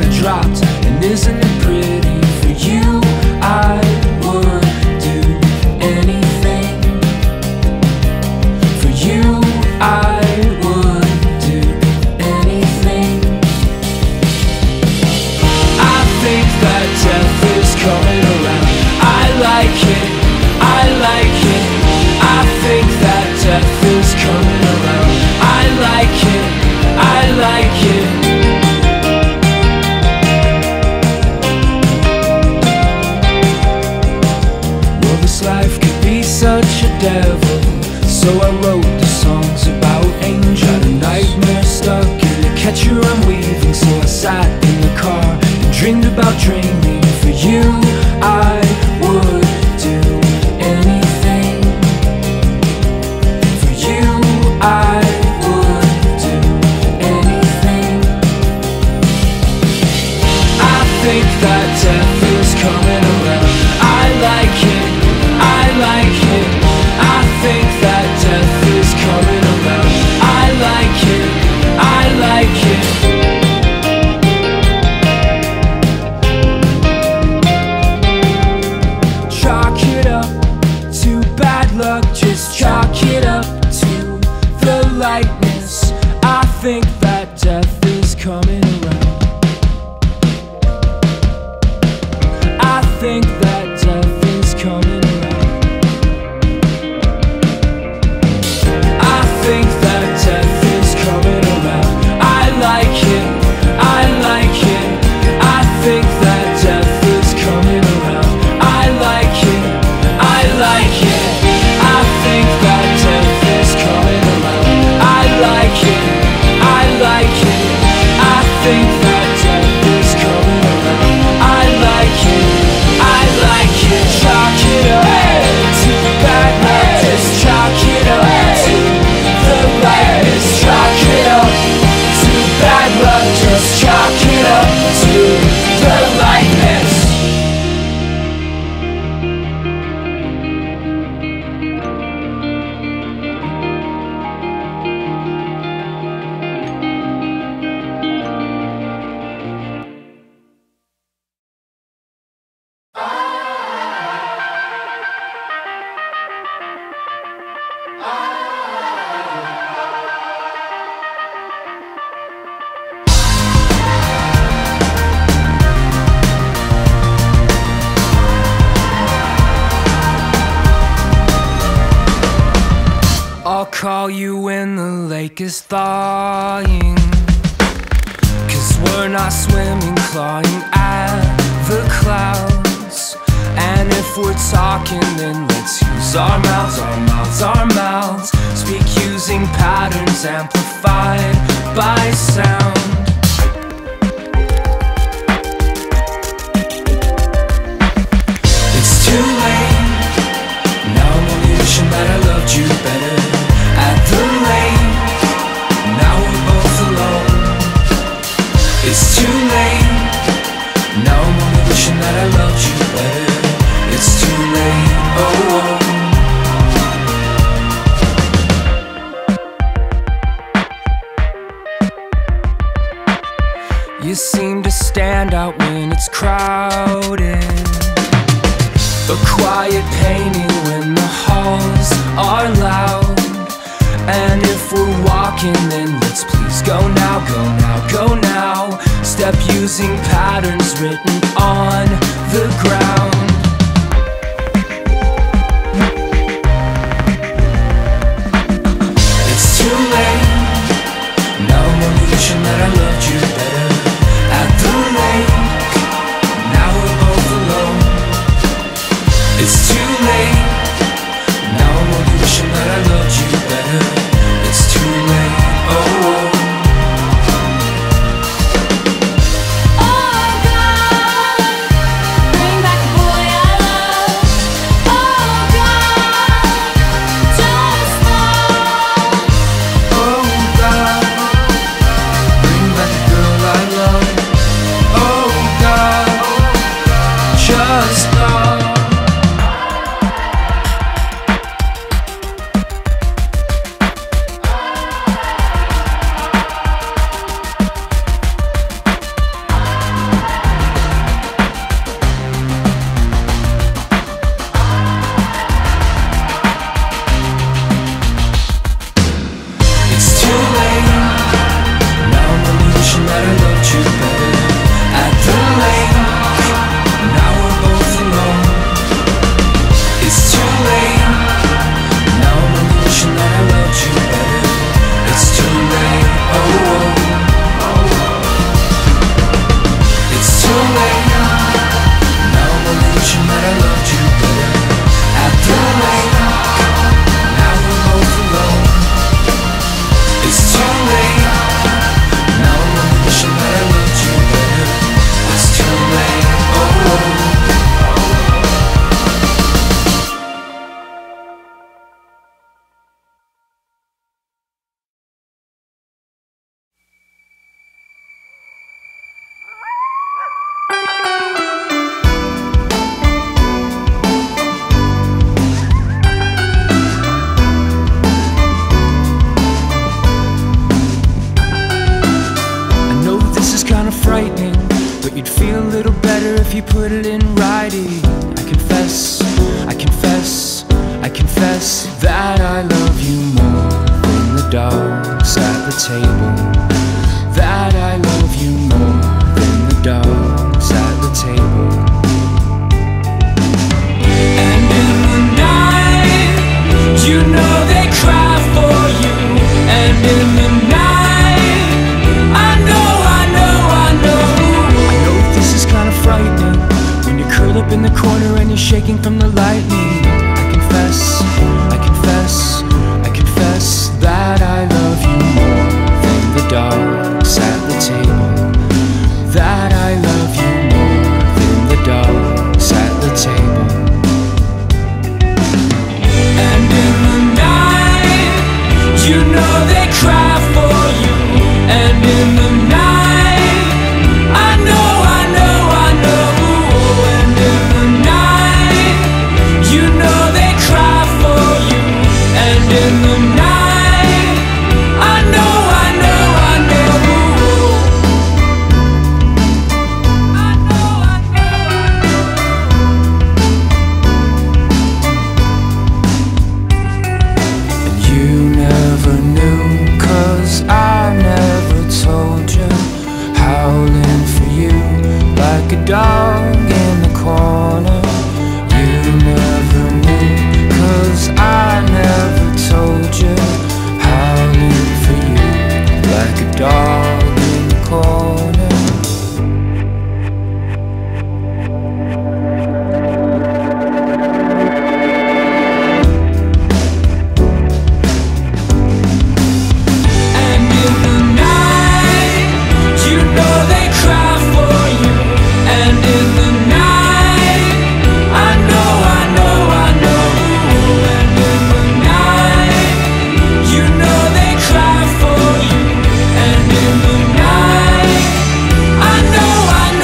never dropped. And isn't it pretty? For you I would do anything. For you I would do anything. I think that death is coming around. I like it, I like it. I think that death is coming around. I like it, I like it. Well, this life could be such a devil, so I wrote the songs about angels. Got a nightmare stuck in a catcher I'm weaving, so I sat in the car and dreamed about dreaming. For you I would do anything. For you I would do anything. I think that death is coming around. I like it, I like it. I think that death is coming around. I like it, I like it. Chalk it up to bad luck, just chalk it up to the lightness. I think that death is coming around. I think that death is coming around. I think that death is coming around. I like it, I like it. I think that death is coming around. I like it, I like it. I think that death is coming around. I like it, I like it. I think that death is coming around. I like it, I like it. Chalk it up to bad luck, just chalk it up to the lightness. Chalk it up to bad luck, just chalk it up to the lightness. I'll call you when the lake is thawing, 'cause we're not swimming, clawing at the clouds. And if we're talking, then let's use our mouths, our mouths, our mouths. Speak using patterns amplified by sound. It's too late, now I'm only wishing that I loved you better. At the lake, now we're both alone. It's too late, now I'm only wishing that I loved you better. It's too late, oh, oh. You seem to stand out when it's crowded, a quiet painting when the halls are loud. And if we're walking, then let's please go now, go now, go now. Step using patterns written on the ground. It's too late, now I'm only wishing that I loved you better. At the lake, now we're both alone. It's too late, now I'm only wishing that I loved you better. It's too late, oh, oh. Oh God, bring back the boy I love. Oh God, don't stop. Oh God, bring you put it in writing. I confess, I confess, I confess that I love you more than the dogs at the table. That I love you more than the dogs at the table. And in the night, you know they cry for you. And in the night, I know this is kind of frightening when you're curled up in the corner and you're shaking from the lightning. I confess, I confess, I confess that I love you more than the dogs at the table. That I love you more than the dogs at the table. And in the night, you know they cry for you. And in the night, I know. And in the night, you know they cry for you. And in the night, I know. And you never knew, 'cause I never told you. Howling for you like a dog in the corner. You never knew, 'cause I never told you. Howling for you like a dog in the corner. And in the night, you know they cry for you. And in the night, I know. And in the night, you know they cry for you. And in the night, I know. And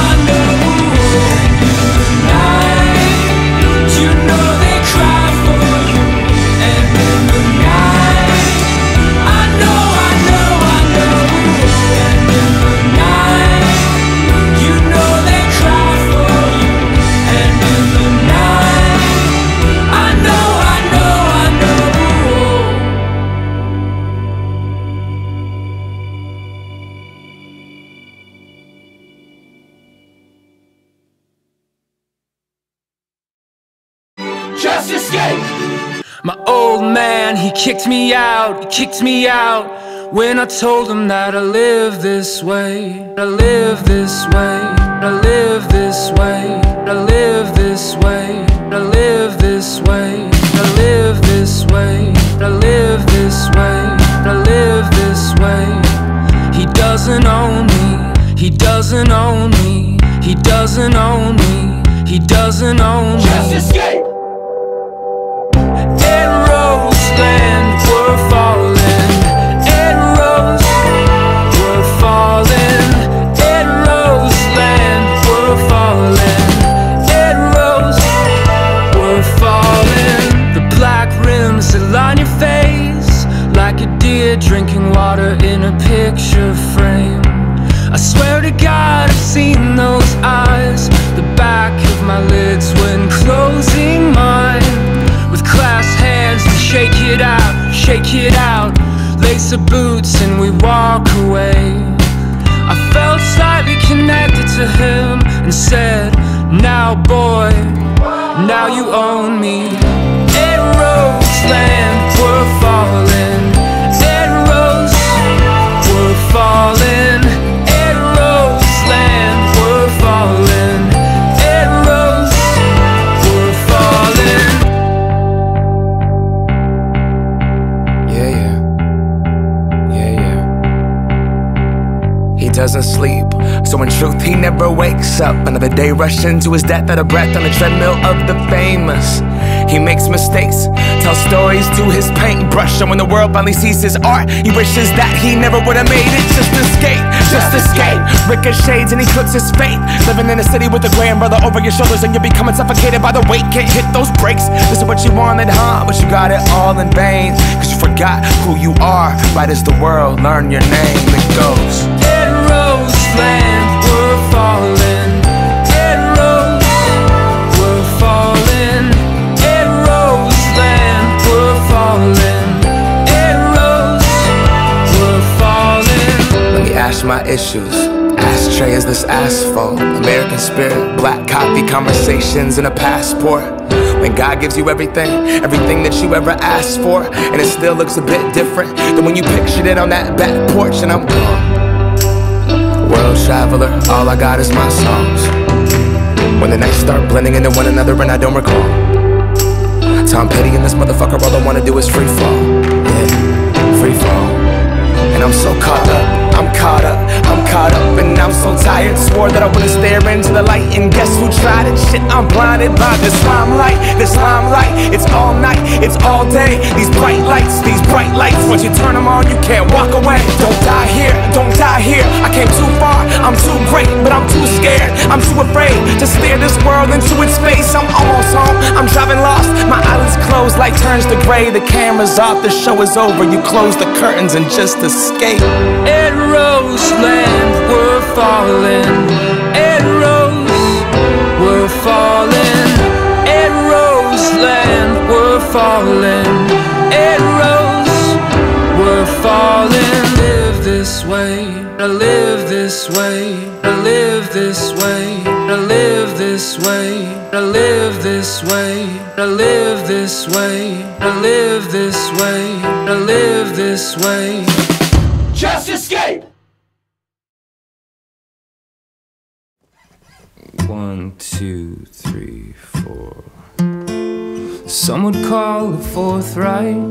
in the night, you know they cry for you. And in the night, I know. And in the night, you know they cry for you. And in the night, I know. Just escape. My old man, he kicked me out when I told him that I live this way. I live this way. I live this way. I live this way. I live this way. I live this way. I live this way. I live this way. He doesn't own me. He doesn't own me. He doesn't own me. He doesn't own me. Just escape. Roseland, we're falling. Ed Rose, we're falling. Ed Roseland, we're falling. Ed Rose, we're falling. The black rims that line your face like a deer drinking water in a picture frame. I swear to God, I've seen those eyes, the back of my lids when closing mine. With clasped hands and shake it out, lace the boots and we walk away. I felt slightly connected to him and said, now boy, now you own me. Ed Roseland, we're falling. Ed Rose, we're falling. Ed Roseland, we're falling. Ed Rose, we're falling. He doesn't sleep, so in truth he never wakes up. Another day rush into his death at a breath on the treadmill of the famous. He makes mistakes, tells stories to his paintbrush, and when the world finally sees his art, he wishes that he never would have made it. Just escape, ricochets and he clips his fate. Living in a city with a grandmother over your shoulders and you're becoming suffocated by the weight. Can't hit those brakes, this is what you wanted, huh? But you got it all in vain, cause you forgot who you are. Right as the world learn your name, it goes. Ed Roseland, we're falling. Ed issues. Ashtray is this asphalt. American spirit, black copy conversations in a passport. When God gives you everything, everything that you ever asked for, and it still looks a bit different than when you pictured it on that back porch, and I'm gone. World traveler, all I got is my songs. When the nights start blending into one another and I don't recall, Tom Petty in this motherfucker, all I wanna do is free fall. Yeah, free fall. And I'm so caught up, I'm caught up, I'm caught up, and I'm so tired. Swore that I wouldn't stare into the light, and guess who tried it? Shit, I'm blinded by this limelight, this limelight. It's all night, it's all day. These bright lights, once you turn them on, you can't walk away. Don't die here, don't die here. I came too far, I'm too great, but I'm too scared, I'm too afraid to stare this world into its face. I'm almost home, I'm driving lost, my eyelids closed like turns to gray. The camera's off, the show is over. You close the curtains and just escape. At Roseland, we're falling. At Rose, we're falling. At Roseland, we're falling. At Rose, we're falling. Live this way, I live this way, I live this way, I live this way, I live this way, I live this way, I live this way, I live this way. Just escape! 1, 2, 3, 4. Some would call it forthright,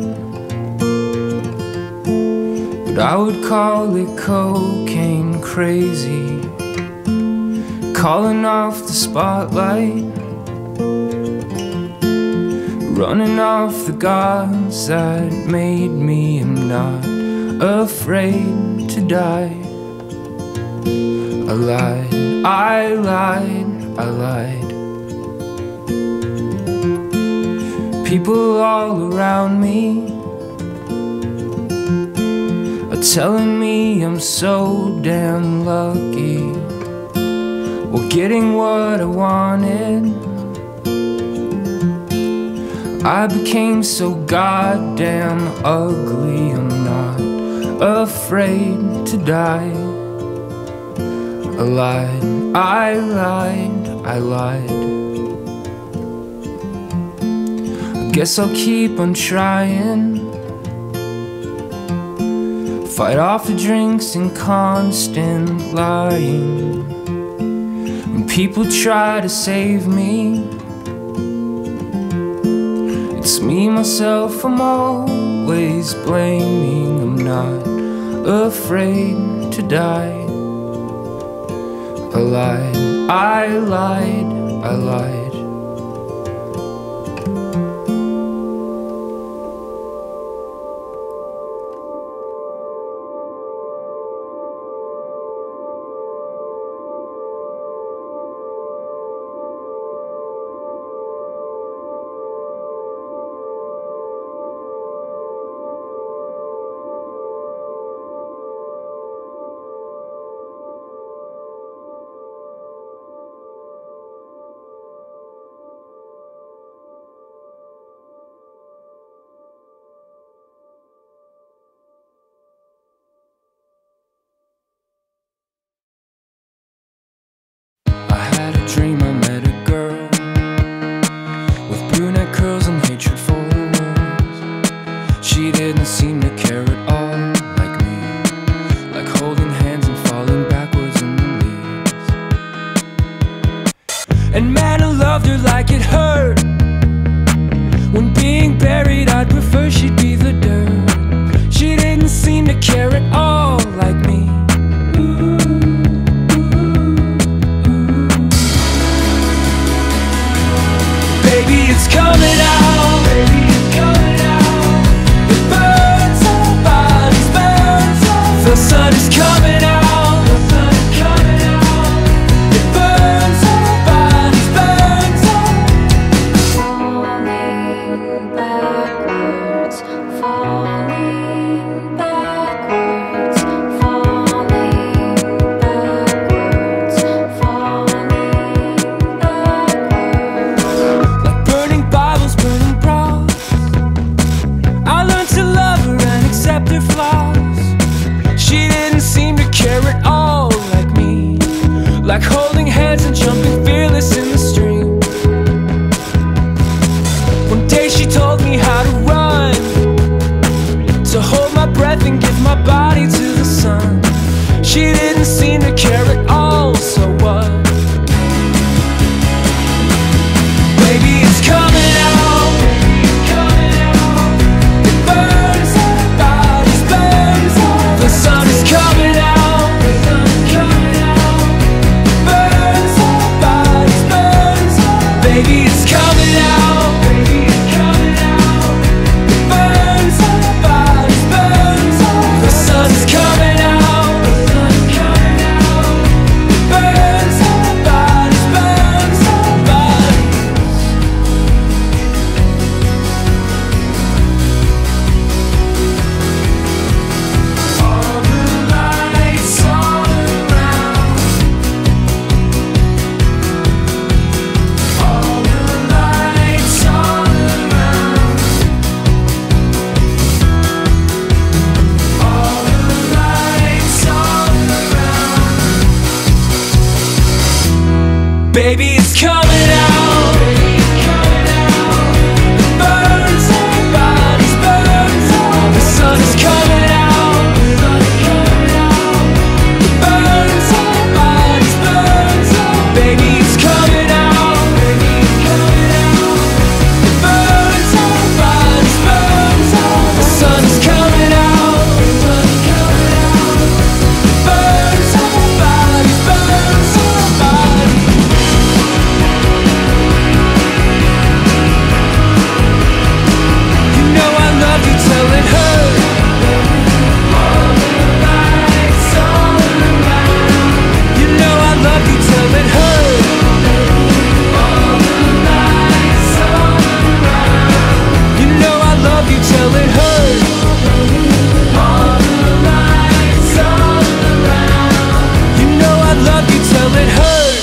but I would call it cocaine crazy. Calling off the spotlight, running off the gods that made me. I'm not afraid to die. I lied, I lied, I lied. People all around me are telling me I'm so damn lucky. Well, getting what I wanted, I became so goddamn ugly. I'm not afraid to die. I lied, I lied, I lied. I guess I'll keep on trying. Fight off the drinks and constant lying. When people try to save me, it's me, myself, I'm always blaming. I'm not afraid to die. I lied, I lied, I lied. Dream I met a girl with brunette curls and hatred for the world. She didn't seem to care at all, like me, like holding hands and falling backwards in the leaves. And man, I loved her like it hurt. When being buried, I'd prefer she'd be the dirt. She didn't seem to care at all, like me. It's coming out, baby, it's coming out. It burns our bodies, burns our. The sun is coming out, the sun is coming out. It burns our bodies, burns our. Falling backwards, falling backwards, falling. heads and jumping fearless in the stream. One day she told me how to run, to hold my breath and give my body to the sun. She didn't seem to care at all, so what? Baby, it's coming out. It burns, our bodies burns. The sun is coming out. Burns, our bodies burns. Baby, it's coming out. It burns, our bodies burns. The sun is coming out. It burns, our bodies burns. Our bodies. All the lights all around. All the lights all around. All the lights all around. Baby, it's coming out. It burns, our bodies burns. The sun is coming out. It burns, our bodies burns. Baby, it's coming out. It burns, our bodies burns. The sun is coming out. Burns, our bodies burns. Our bodies. You know I love you till it hurts. All the lights all around. You know I love you till it hurts. All the lights all around. You know I love you till it hurts. All the lights all around. You know I love you till it hurts.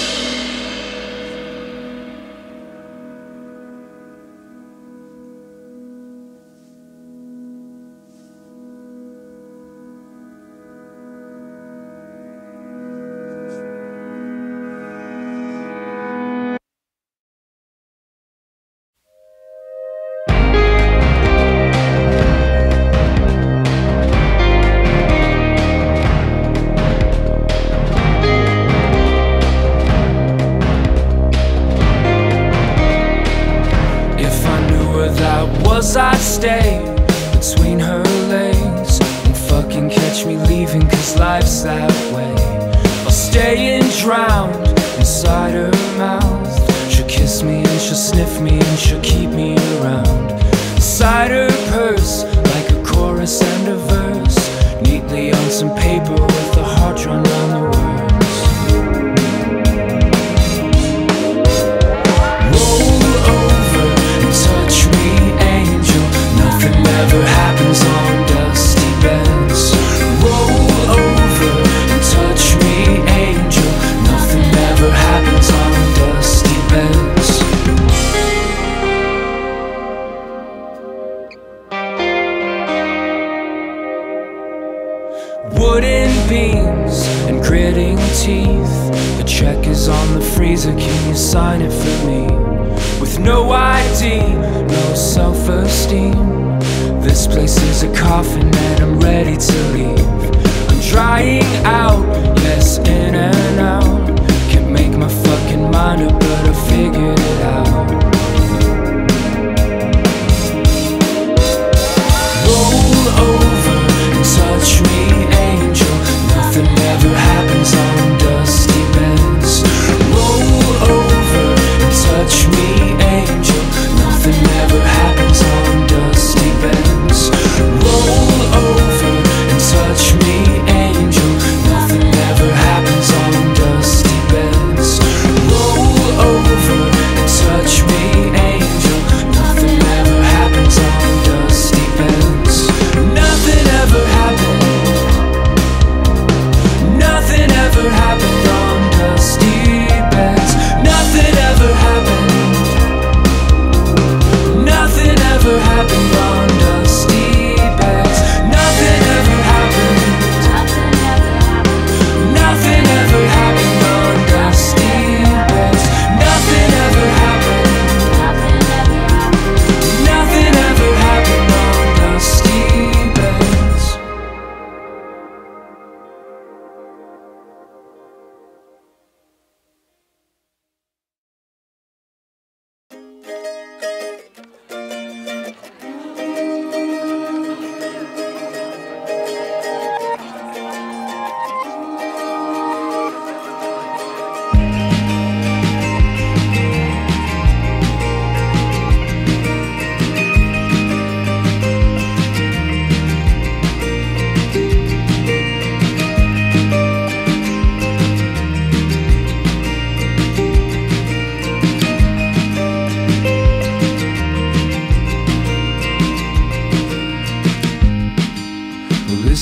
If I knew where that was, I'd stay between her legs and fucking catch me leaving, cause life's that way. I'll stay and drown inside her mouth. She'll kiss me and she'll sniff me and she'll keep me around. Inside her purse, like a chorus and a verse, neatly on some paper with a heart drawn down the words. Roll over and touch me, angel. Nothing ever happens on dusty beds. Roll over and touch me, angel. Nothing ever happens on dusty beds. Wooden beams and gritting teeth. The check is on the freezer, can you sign it for me? With no ID, no self-esteem. This place is a coffin and I'm ready to leave. I'm drying out, yes, in and out. Can't make my fucking mind up, but I figured it out. Roll over and touch me, angel. Nothing ever happens on dusty beds. Roll over and touch me, angel. Nothing ever happens on dusty beds. Roll over and touch me, angel. Nothing ever happens on dusty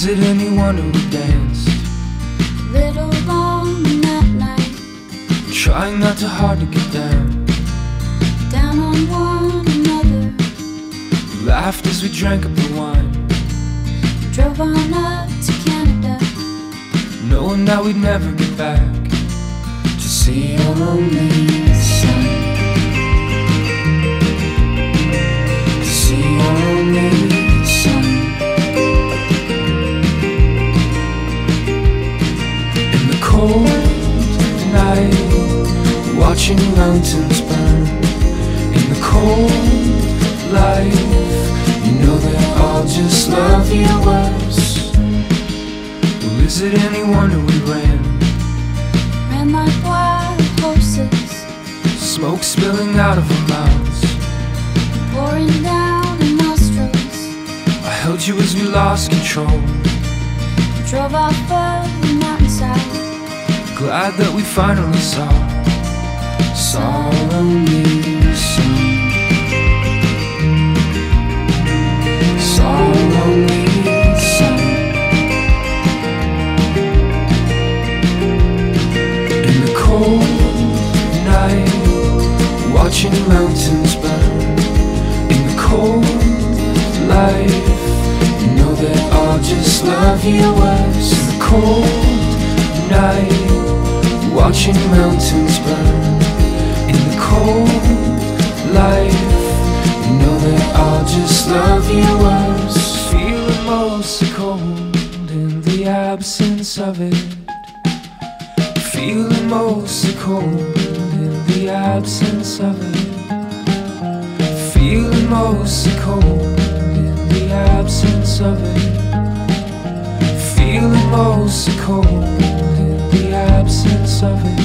it any wonder we danced? Little long that night, Trying not too hard to get down. down on one another. We laughed as we drank up the wine, Drove on up to Canada, knowing that we'd never get back to see our only son. To see our only son. In the cold night, watching mountains burn. In the cold life, you know they'll all just love you worse. Well, is it any wonder we ran? ran like wild horses, Smoke spilling out of our mouths. pouring down our nostrils. I held you as we lost control. Drove off of the mountainside, Glad that we finally saw our only son. Saw our only son. In the cold night, watching mountains burn. In the cold life, you know that I'll just love you worse. In the cold night, watching mountains burn. In the cold life, you know that I'll just love you worse. Feeling most cold in the absence of it. Feeling most cold in the absence of it. Feeling most cold in the absence of it. Feeling most cold in the absence of it.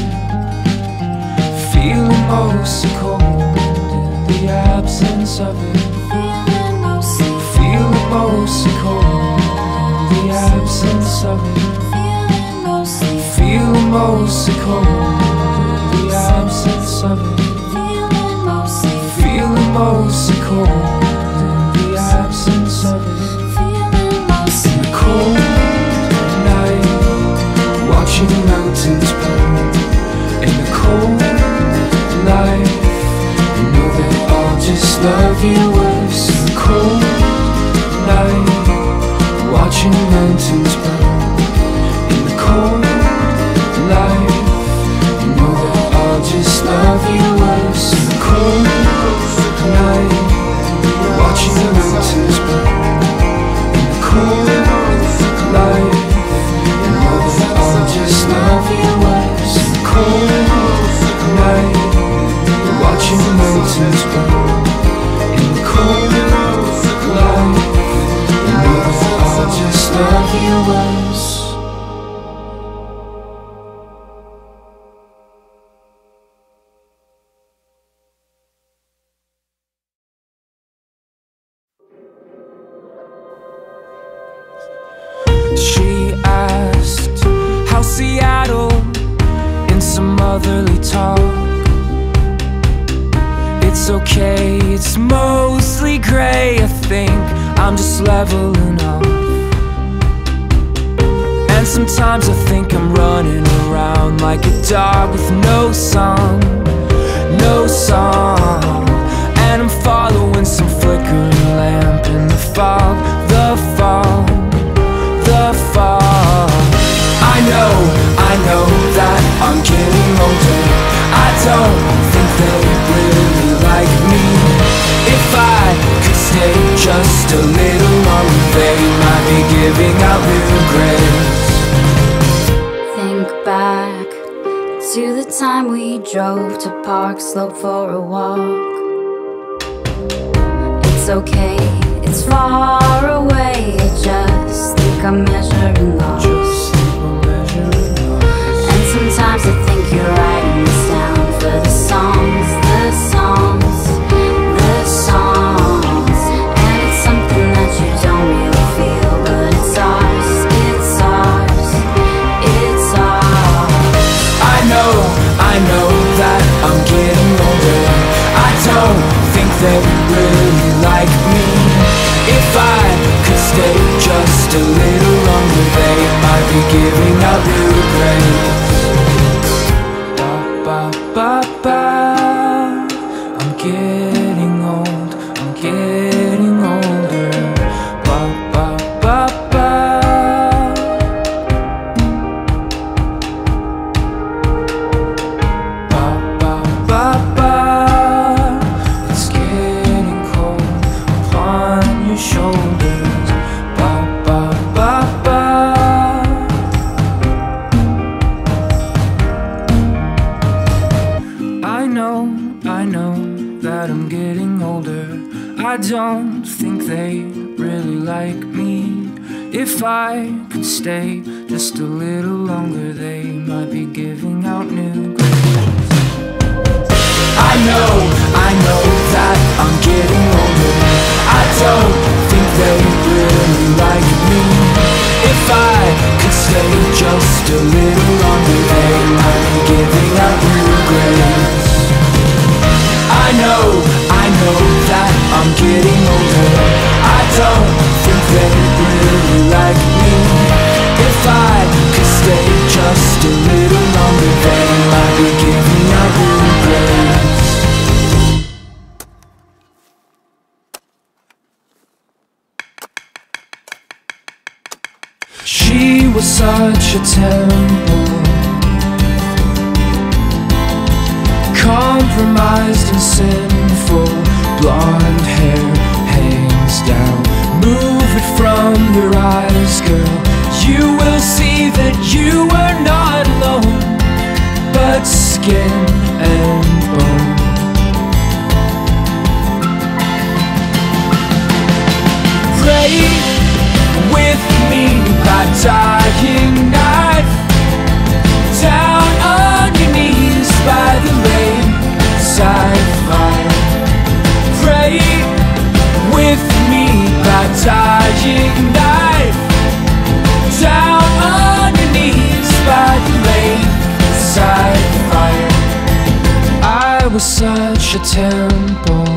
Feeling most cold in the absence of it. feeling mostly, Feeling most cold in the absence of it. feeling mostly, Feeling most cold in the absence of it. feeling mostly, Feeling most cold in the absence of it. feeling mostly. In the cold night, watching mountains burn. In the cold life, you know that I'll just love you worse. In the cold night, watching mountains burn. In the cold life, you know that I'll just love you worse. In the cold night, watching the mountains burn. In the cold life, you know that I'll just love you worse. In the cold night, watching the mountains burn. In the cold light, you know that I'll just love you worse. She asked, how's Seattle, in some motherly talk. It's okay, it's mostly gray, I think I'm just leveling off. And sometimes I think I'm running around like a dog with no song, no song. And I'm following some flickering lamp in the fog, the fog, the fog. I know that I'm getting older. I don't think they really like me. If I could stay just a little longer, they might be giving out new grace. Think back to the time we drove to Park Slope for a walk. It's okay, it's far away, I just think I'm measuring loss. And sometimes I think you're writing this down for the songs, the songs, the songs. And it's something that you don't really feel, but it's ours, it's ours, it's ours. I know that I'm getting older. I don't think they really like me. If I could stay just a little longer, they might be giving out new graves. Ba, ba, ba. I'm getting old, I'm getting older. Ba, ba, ba, ba. Ba, ba, ba, ba. It's getting cold upon your shoulders. Ba, ba, ba, ba. I know that I'm getting older. I don't think they really like me. If I could stay just a little longer, they might be giving out new grades. I know that I'm getting older. I don't think they really like me. If I could stay just a little longer, they might be giving out new grades. I know that I'm getting older. I don't think they really like me. If I could stay just a little longer, they might be giving out new grades. She was such a temple, compromised and sinful. Blonde hair hangs down. Move it from your eyes, girl. You will see that you are not alone, but skin and bone. Pray with me by dying knife, down on your knees by the lakeside fire. Pray with me by dying knife, down on your knees by the lakeside fire. I was such a temple,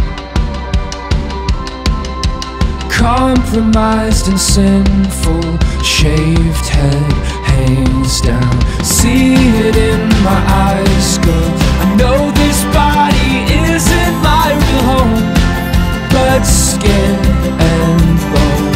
compromised and sinful. Shaved head hangs down. See it in my eyes, girl. I know this body isn't my real home, but skin and bone.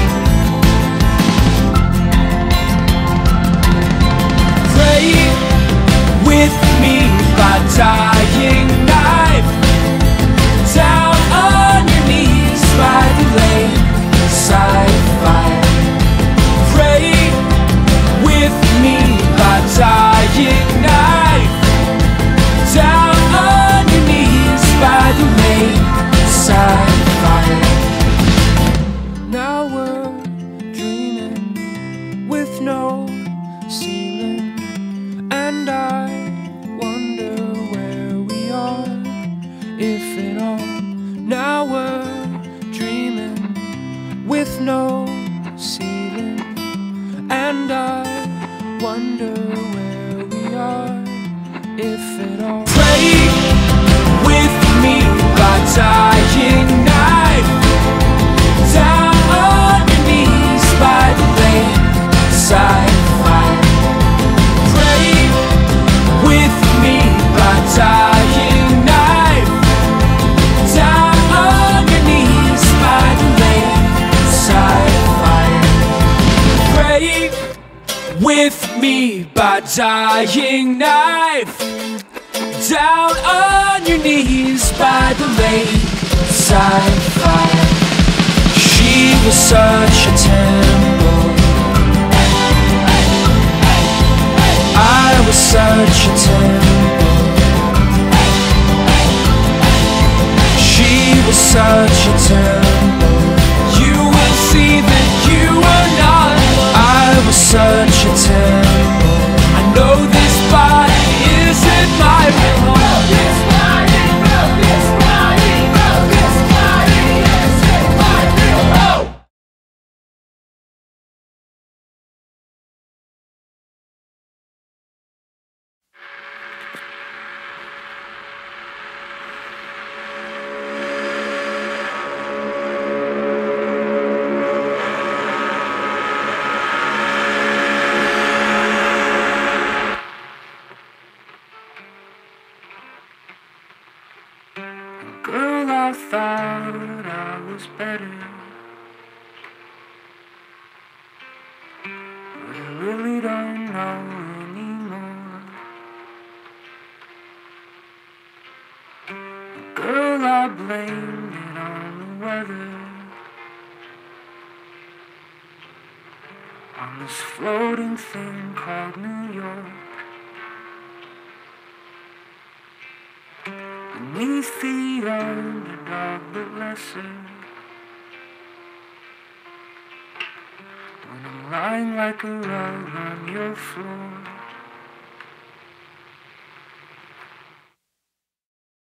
Pray with me by dying knife, down on your knees by the lakeside fire. Pray with me by dying knife, down on your knees by the lakeside fire. Now we're dreaming with no ceiling, and I wonder where we are, if at all. Now we're dreaming with no ceiling, and I wonder where we are, if at all. Pray with me by dying knife, down on your knees by the lakeside fire. Pray with me by dying knife, down on your knees by the lakeside fire. Pray with me by dying knife, down on your knees by the lakeside fire. She was such a temple, I was such a temple. She was such a temple. You will see that you are not. I was such a temple. I know this body isn't my real home. This body, this body, this body isn't my real home. I thought I was better, but I really don't know anymore. Girl, I blamed it on the weather, on this floating thing called New York. Beneath the underdog but lesser, when I'm lying like a rug on your floor.